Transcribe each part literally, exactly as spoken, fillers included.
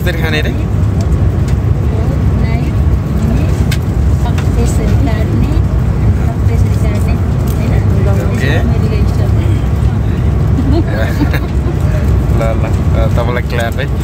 कसरी खाने रे? ल ल तपाईँलाई क्ल्याप है।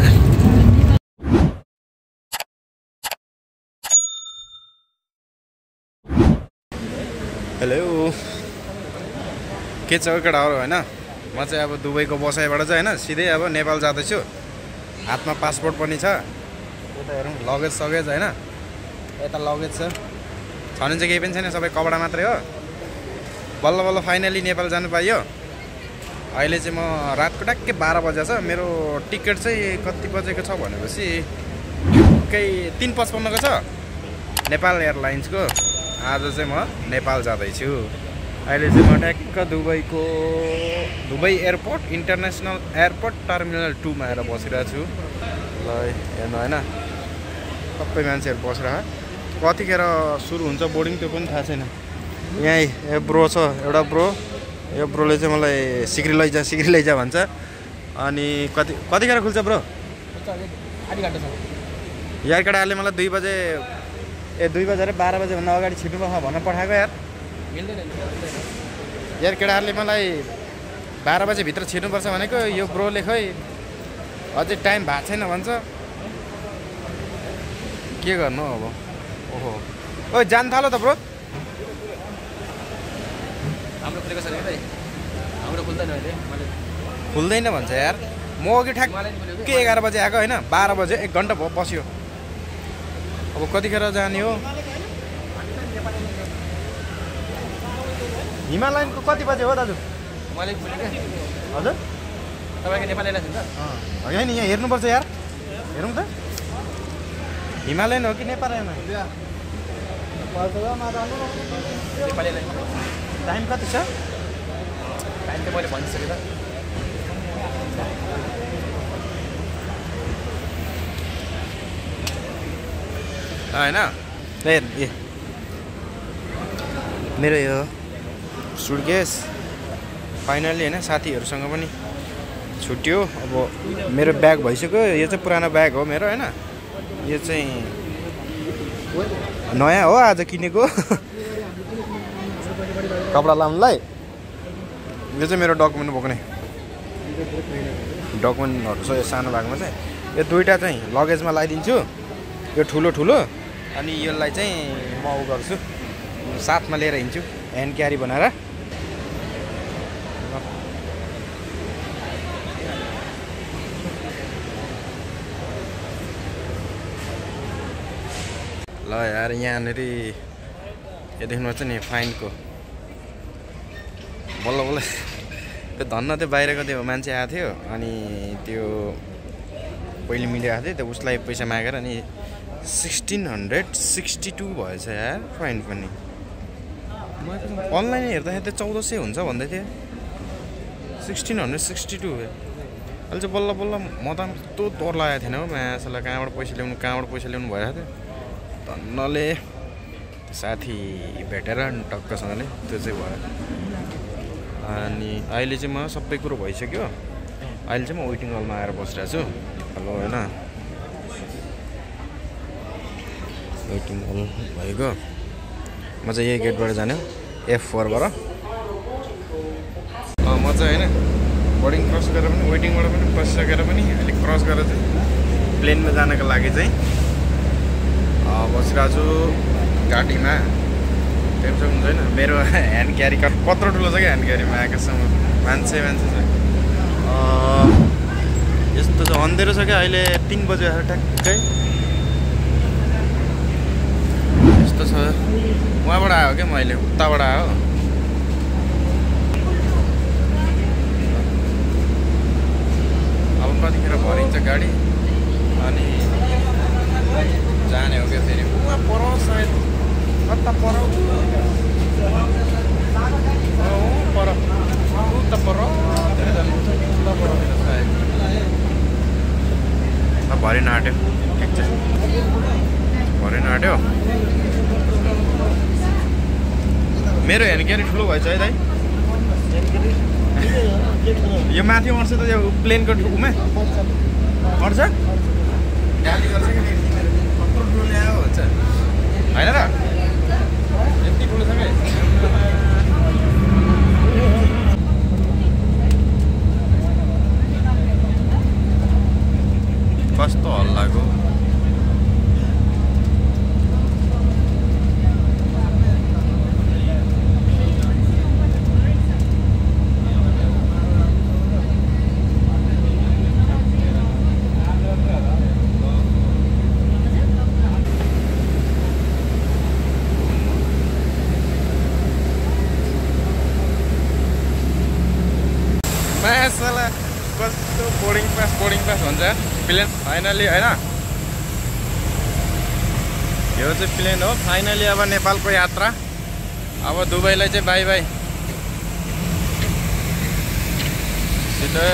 हेलो के छ केटाहरू होइन? म चाहिँ अब दुबईको बसाइबाट चाहिँ होइन सिधै अब नेपाल जाँदैछु। हातमा पासपोर्ट पनि छ। यता हेरौँ लगेज सगेज होइन, यता लगेज छ, छनु चाहिँ केही पनि छैन, सबै कपडा मात्रै हो। बल्ल बल्ल फाइनली नेपाल जानु पाइयो। अहिले चाहिँ म रातको ट्याक्कै बाह्र बजे छ। मेरो टिकट चाहिँ कति बजेको छ भनेपछि ठ्याक्कै तिन पचपन्नको छ नेपाल एयरलाइन्सको। आज चाहिँ म नेपाल जाँदैछु। अहिले चाहिँ म ठ्याक्क दुबईको Dubai airport international airport terminal टूमा आएर बसिरहेको छु। ल हेर्नु होइन सबै मान्छेहरू बसिरहेको। कतिखेर सुरु हुन्छ बोर्डिङ त्यो पनि थाहा छैन। यहीँ ब्रो छ एउटा ब्रो, यो ब्रोले चाहिँ मलाई सिक्री लैजा सिक्री लैजा भन्छ। अनि कति कतिखेर खुल्छ ब्रो? आधी घन्टा छ। यार केटाहरूले मलाई दुई बजे ए दुई बजे र बाह्र बजेभन्दा अगाडि छिट्नुपर्छ भनेर पठाएको यार। मिल्दैन यार केटाहरूले मलाई बाह्र बजेभित्र छिर्नुपर्छ भनेको, यो ब्रोले खै अझै टाइम भएको छैन भन्छ। के गर्नु अब? ओहो ओ जान थालो त ब्रो। हाम्रो खुलेको छैन है, हाम्रो खुल्दैन अहिले। खुल्दैन भन्छ यार। म अघि ठ्याक्कै एघार बजे आएको होइन, बाह्र बजे एक घन्टा भयो बस्यो। अब कतिखेर जाने हो? हिमालयनको कति बजे हो दाजु? मैले हजुर तपाईँको नेपाली एयरलाइन्स हुन्छ होइन? यहाँ हेर्नुपर्छ यार, हेरौँ त हिमालयन हो कि नेपाल एयरलाइन्स? टाइम कति छ? टाइम त मैले भनिसकेँ त। होइन ए मेरो यो सुटकेस फाइनली होइन साथीहरूसँग पनि छुट्यो। अब मेरो ब्याग भइसक्यो। यो चाहिँ पुरानो ब्याग हो मेरो होइन, यो चाहिँ नयाँ हो आज किनेको कपडा लाउनुलाई। यो चाहिँ मेरो डकुमेन्ट बोक्ने डकुमेन्टहरू छ यो सानो ब्यागमा चाहिँ। यो दुईवटा चाहिँ लगेजमा लगाइदिन्छु, यो ठुलो ठुलो, अनि यसलाई चाहिँ म उ गर्छु साथमा लिएर हिँड्छु ह्यान्ड क्यारी बनाएर। ल यार यहाँनिर यो देख्नुहुन्छ नि फाइनको बल्ल बल्ल त्यो धन्न त्यो बाहिरको त्यो मान्छे आएको थियो। अनि त्यो पहिले मिडिया आएको थियो, त्यो उसलाई पैसा मागेर अनि सिक्सटिन हन्ड्रेड सिक्सटी टू भएछ यार फाइन पनि। अनलाइन हेर्दाखेरि त चौध सय हुन्छ भन्दै थियो, सिक्सटिन हन्ड्रेड सिक्सटी टू। अहिले चाहिँ बल्ल बल्ल म त यस्तो तोर लागेको थिएन हो मासलाई, कहाँबाट पैसा ल्याउनु कहाँबाट पैसा ल्याउनु भइरहेको थियो। धन्नले साथी भेटेर टक्कसँगले त्यो चाहिँ भयो। अनि अहिले चाहिँ म सबै कुरो भइसक्यो। अहिले चाहिँ म वेटिङ हलमा आएर बसिरहेको छु। हेलो होइन वेटिङ हल भएको। म चाहिँ यही गेटबाट जाने हो, एफ फोरबाट। म चाहिँ होइन बोर्डिङ क्रस गरेर पनि वेटिङबाट पनि बसिसकेर पनि अहिले क्रस गरेर चाहिँ प्लेनमा जानको लागि चाहिँ बसिरहेको छु गाडीमा। टेन्सन छैन। मेरो ह्यान्ड क्यारी कार्ड कत्रो ठुलो छ क्या ह्यान्ड क्यारीमा आएकोसम्म मान्छे मान्छे छ। यस्तो चाहिँ अँधेरो छ क्या अहिले, तिन बजे आएर ट्याक्कै यस्तो छ। उहाँबाट आयो क्या मैले, उताबाट आयो। अब कतिखेर भरिन्छ गाडी अनि जाने हो क्या फेरि। उहाँ पर सायद कता पर पर उता पर भरि नआट्यो। ठिक छ भरि नआट्यो। मेरो ह्यान्ड क्यारी ठुलो भएछ है दाइ। यो माथि अट्छ त यो प्लेनको उमा अट्छ। गाली गर्छ कि कत्रो ठुलो ल्यायो भन्छ होइन र यति ठुलो छ कि कस्तो हल्लाको मासला कस्तो बोर्डिङ पास बोर्डिङ पास हुन्छ प्लेन फाइनली होइन यो चाहिँ प्लेन हो फाइनली अब नेपालको यात्रा अब दुबईलाई चाहिँ बाई बाई सिधै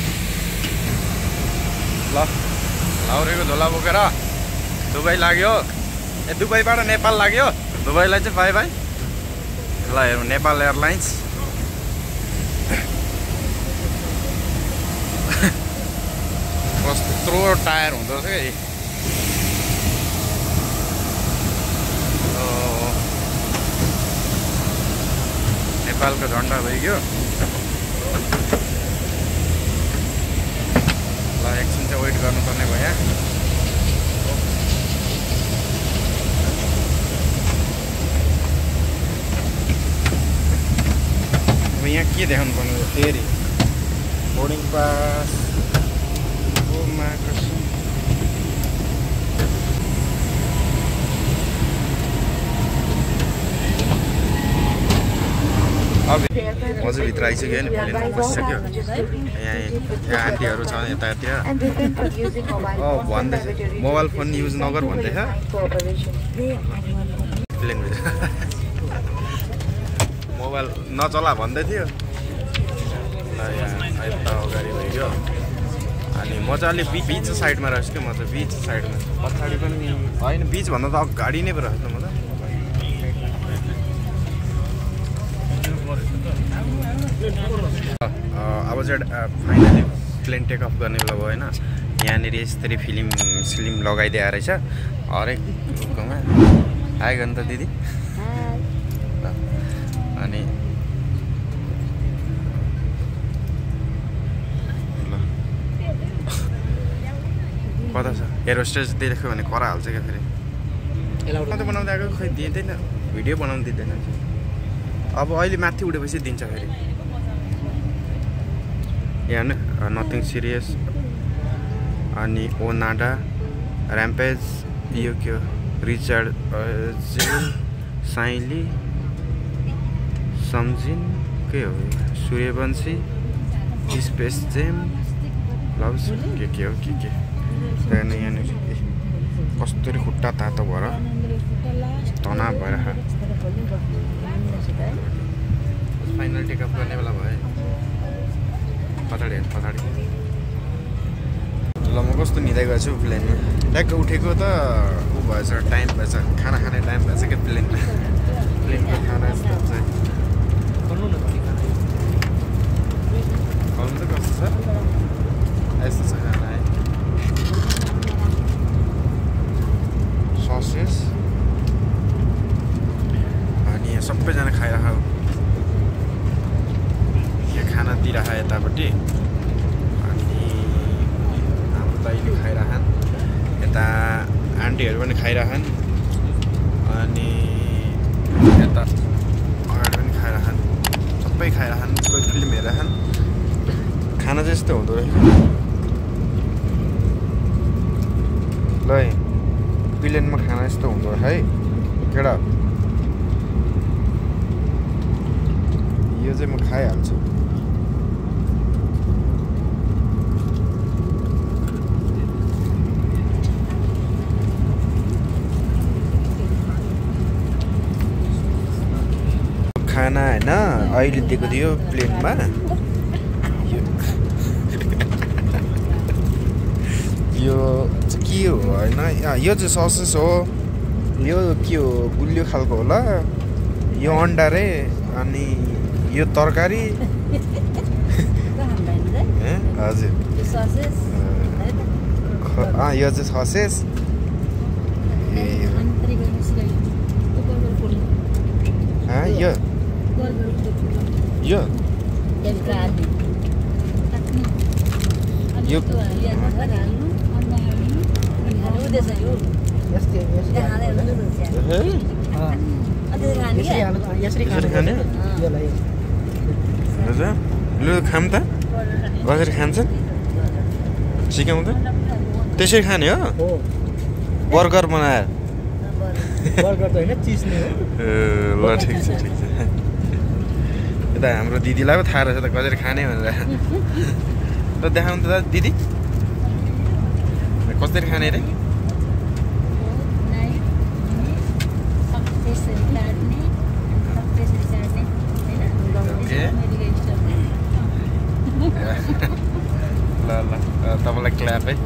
ल लाउरेको झोला बोकेर दुबई लाग्यो ए दुबईबाट नेपाल लाग्यो दुबईलाई चाहिँ बाई बाई ल हेरौँ नेपाल एयरलाइन्स कत्रो टायर हुँदो रहेछ कि नेपालको झन्डा भइगयो ल एकछिन चाहिँ वेट गर्नुपर्ने भयो यहाँ अब यहाँ के देखाउनु पर्ने फेरि बोर्डिङ पास अब म चाहिँ भित्र आइसक्यो नि प्लेनमा बसिसक्यो यहाँ यहाँ आन्टीहरू छ यतातिर अँ भन्दैछ मोबाइल फोन युज नगर भन्दैछ प्लेनभित्र मोबाइल नचला भन्दै थियो ल यहाँ यता अगाडि भइगयो अनि म चाहिँ अलिक बिच साइडमा रहेछु क्या म चाहिँ बिच साइडमा पछाडि पनि होइन बिच भन्दा त अगाडि नै पो रहेछ म त अब चाहिँ फाइनली प्लेन टेक अफ गर्ने बेला भयो होइन यहाँनिर यसरी फिल्म सिलिम लगाइदिएर रहेछ हरेक गाउँमा हाई गर्नु त दिदी अनि कता छ एयर होस्टेज देख्यो भने करा हाल्छ क्या फेरि त बनाउँदा आएको खोइ दिँदैन भिडियो बनाउनु दिँदैन अब अहिले माथि उठेपछि दिन्छ फेरि यहाँ नथिङ सिरियस अनि ओनाडा ऱ्याम्पेज यो के हो रिचर्ड जेल साइली सम्झिन के हो सूर्यवंशी स्पेस जेम लभ्स के के हो के के त्यहाँदेखि यहाँनिर कस्तरी खुट्टा तातो भएर तनाव भएर फाइनल टेकअप गर्ने बेला भयो पछाडि हेर्नु पछाडि ल म कस्तो निदाइ गएको छु प्लेनमा ट्याक्क उठेको त ऊ भएछ टाइम भएछ खाना खाने टाइम भएछ क्या प्लेनमा प्लेनको खाना यस्तो चाहिँ खोल्नु न खोल्नु त कस्तो छ यस्तो छ खाना है ससेस अनि यहाँ सबैजना खाइरह यहाँ खाना दिइरह यतापट्टि अनि हाम्रो दाइले खाइरहन् यता आन्टीहरू पनि खाइरहन् अनि यता अगाडि पनि खाइरहन् सबै खाइरहन् कोही फिल्म हेरिरहन् खाना चाहिँ यस्तो हुँदो रहेछ ल प्लेनमा खाना यस्तो हुँदो रहेछ है केटा यो चाहिँ म खाइहाल्छु खाना हैन अहिले दिएको थियो प्लेनमा यो के हो हैन यो चाहिँ ससेस हो यो के हो गुलियो खालको होला यो अन्डा रे अनि यो तरकारी हजुर अँ यो चाहिँ ससेज ए यो यो यो लु खाम त कसरी खान्छ सिकाउँ त त्यसरी खाने हो बर्गर बनाएर बर्गर त होइन चिज नै हो ल ठिक छ ठिक छ यता हाम्रो दिदीलाई पो थाहा रहेछ त कसरी खाने भनेर ल देखाउनु त दिदी कसरी खाने रे ल ल तपाईँलाई क्ल्याप है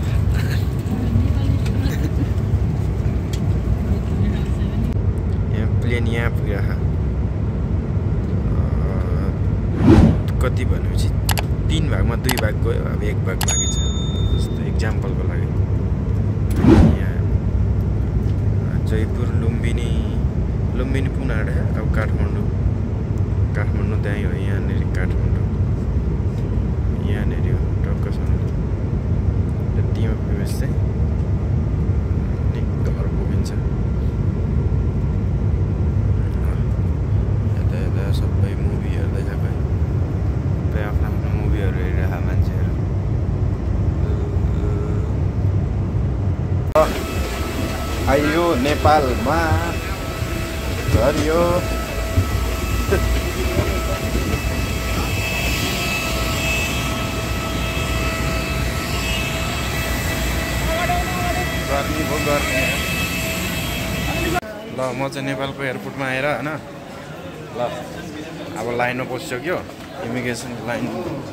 यहाँ प्लेन यहाँ पुग्यो कति भनेपछि तीन भागमा दुई भाग गयो अब एक भाग बाँकी छ जस्तो इक्जाम्पलको लागि यहाँ जयपुर लुम्बिनी लुम्बिनी पुनाड अब काठमाडौँ काठमाडौँ त्यहीँ हो यहाँनिर काठमाडौँ यहाँनिर हो टक्कसँग यतिमा पुगेपछि चाहिँ घर पुगिन्छ यता यता सबै मुभी हेर्दैछ भाइ सबै आफ्नो आफ्नो मुभीहरू हेरिरहेको मान्छेहरू आइयो नेपालमा झरियो गर्मी भयो गर्मी ल म चाहिँ नेपालको एयरपोर्टमा आएर होइन ल अब लाइनमा पसिसक्यो इमिग्रेसन लाइन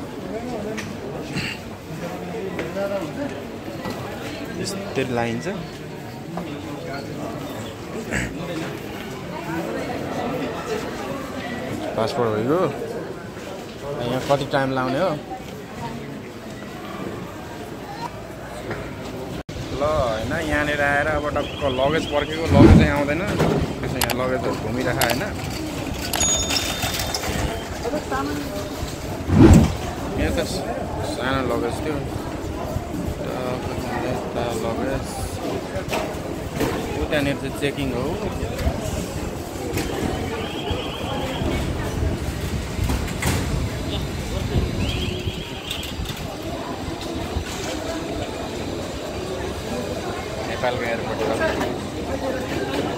यस्तै लाइन छ पासपोर्ट भइगयो यहाँ कति टाइम लाउने हो ल होइन यहाँनिर आएर अब टक्क लगेज पर्खेको लगेज चाहिँ आउँदैन त्यसो यहाँ लगेजहरू घुमिरहेको होइन यहाँ त सानो लगेज थियो लगेज त्यहाँनिर चाहिँ चेकिङ हो नेपालको एयरपोर्ट